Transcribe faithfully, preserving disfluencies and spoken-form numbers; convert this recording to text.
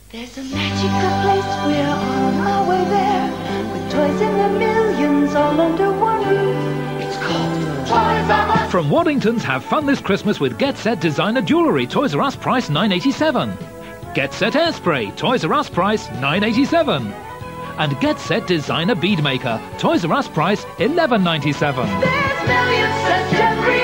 There's a magical place, we're on our way there, with toys in the millions all under one roof. It's called Toys R Us. From Waddington's, have fun this Christmas with Get Set designer jewellery, Toys R Us price nine eighty-seven. Get Set hairspray, Toys R Us price nine eighty-seven. And Get Set designer bead maker, Toys R Us price eleven ninety-seven. There's millions sent every